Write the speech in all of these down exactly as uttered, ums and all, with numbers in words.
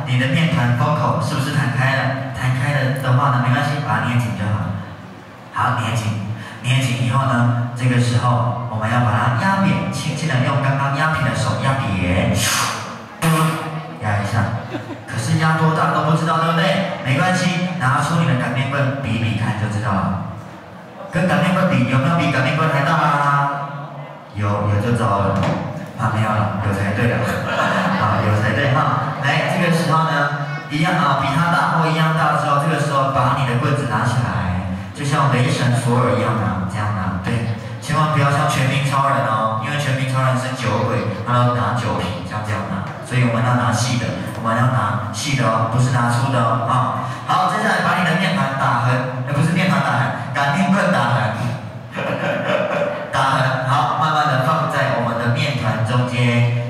你的面团封口是不是弹开了？弹开了的话呢，没关系，把它捏紧就好了。好，捏紧，捏紧以后呢，这个时候我们要把它压扁，轻轻的用刚刚压平的手压扁，压一下。可是压多大都不知道，对不对？没关系，拿出你的擀面棍比比看就知道了。跟擀面棍比，有没有比擀面棍还大啊？有，有就糟了。啊，没有了，有才对的。啊，有才对哈。来，这个时候呢，一样啊，比它大或一样大之后，这个时候把你的棍子拿起来，就像雷神索尔一样拿，这样拿，对。千万不要像全民超人哦，因为全民超人是酒鬼，他要拿酒瓶，像这样拿。所以我们要拿细的，我们要拿细的哦，不是拿粗的哦。啊，好，接下来把你的面团打横，呃，不是面团打横，擀面棍打横，打横，好，慢慢的放在我们的面团中间。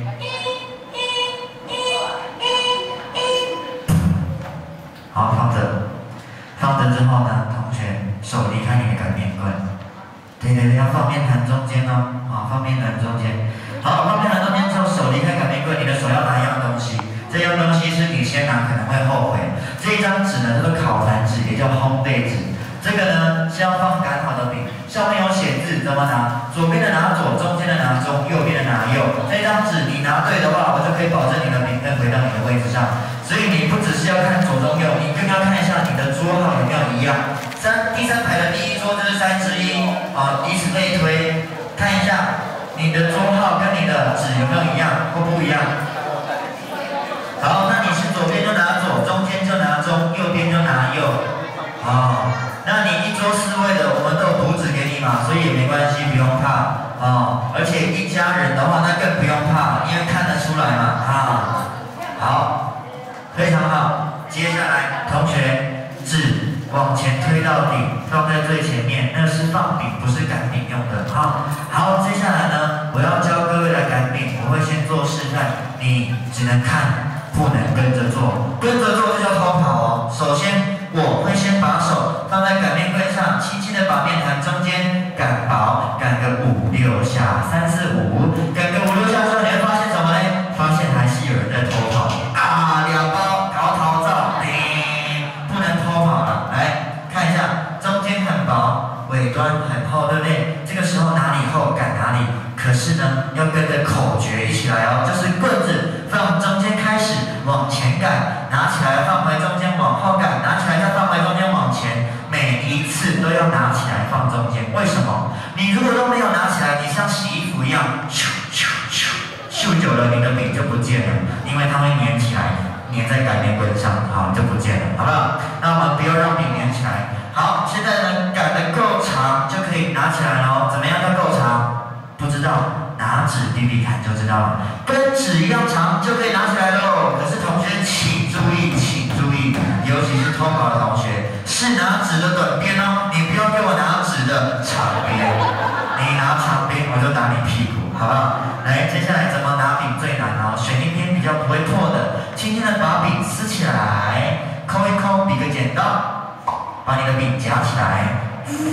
好，放着，放着之后呢，同学手离开你的擀面棍。对对对，要放面团中间哦，好，放面团中间。好，放面团中间之后，手离开擀面棍，你的手要拿一样东西。这样东西是你先拿可能会后悔。这一张纸呢，叫做烤盘纸，也叫烘焙纸。这个呢是要放擀好的饼，上面有写字，怎么拿？左边的拿左，中间的拿中，右边的拿右。这张纸你拿对的话，我就可以保证你的饼会回到你的位置上。所以你不只是要看左中右，你更要看一下你的桌号有没有一样。三第三排的第一桌就是三之一，啊，以此类推，看一下你的桌号跟你的纸有没有一样或不一样。好，那你是左边就拿左，中间就拿中，右边就拿右。哦，那你一桌四位的，我们都有图纸给你嘛，所以也没关系，不用怕。哦，而且一家人的话，那更不用怕，因为看得出来嘛。啊，好，非常好。接下来，同学纸往前推到底，放在最前面，那是放饼，不是擀饼用的。好，好，接下来呢，我要教各位来擀饼，我会先做示范，你只能看，不能跟着做，跟着做就叫偷跑哦。首先，我会先把手放在擀面棍上，轻轻的把面团中间擀薄，擀个五六下，三四五，擀个五六下之后，你会发现什么呢？发现还是有人在偷跑啊！两包逃逃照，哎，不能偷跑了。来看一下，中间很薄，尾端很厚，对不对？这个时候哪里厚擀哪里。可是呢，要跟着口诀一起来哦，就是棍子放中间开始往前擀，拿起来放回中间往后擀，拿起来再放回中间往前，每一次都要拿起来放中间。为什么？你如果都没有拿起来，你像洗衣服一样，咻咻咻，咻久了你的饼就不见了，因为它会粘起来，粘在擀面棍上，好就不见了，好不好？那我们不要让饼粘起来。好，现在呢擀得够长就可以拿起来了。怎么样叫够长？不知道，拿纸比比看就知道了。跟纸一样长就可以拿起来喽。可是同学请注意，请注意，尤其是偷跑的同学，是拿纸的短边哦，你不要给我拿纸的长边。你拿长边，我就打你屁股，好不好？来，接下来怎么拿饼最难哦？选一边比较不会破的，轻轻的把饼撕起来，抠一抠，比个剪刀，把你的饼夹起来。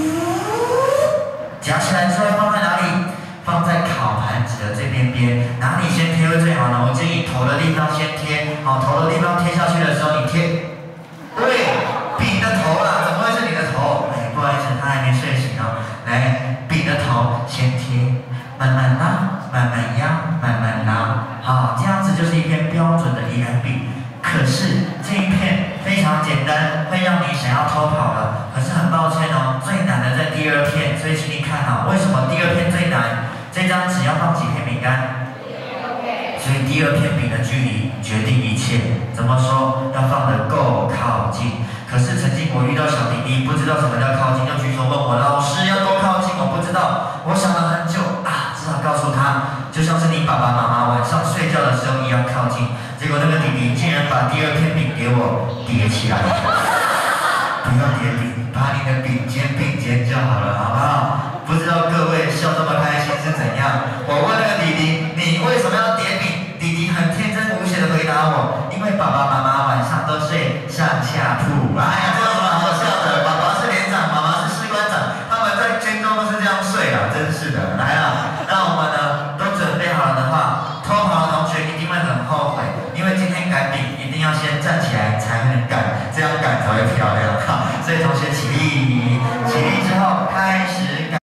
夹起来之后放在哪里？放在烤盘纸的这边边，哪里先贴会最好呢？我建议头的地方先贴，好，头的地方贴下去的时候，你贴，对，饼的头啦，怎么会是你的头？哎，不好意思，他还没睡醒哦。来，饼的头先贴，慢慢拉，慢慢压，慢慢拉，好，这样子就是一片标准的宜兰饼。可是这一片非常简单，会让你想要偷跑了。可是很抱歉哦，最难的在第二片，所以请你看好，为什么第二片最难？这张纸要放几片饼干？所以第二片饼的距离决定一切。怎么说？要放得够靠近。可是曾经我遇到小弟弟不知道什么叫靠近，就举手问我老师要多靠近，我不知道。我想了很久啊，只好告诉他，就像是你爸爸妈妈晚上睡觉的时候一样靠近。结果那个弟弟竟然把第二片饼给我叠起来。不要叠饼，把你的饼尖并肩就好了，好不好？不知道各位笑这么开心是怎样？我问那个弟弟，